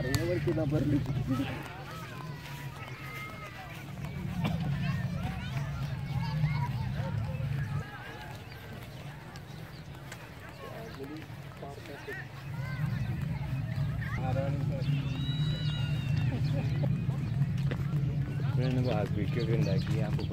Karena kita beri. Friend, bahas video kan lagi aku.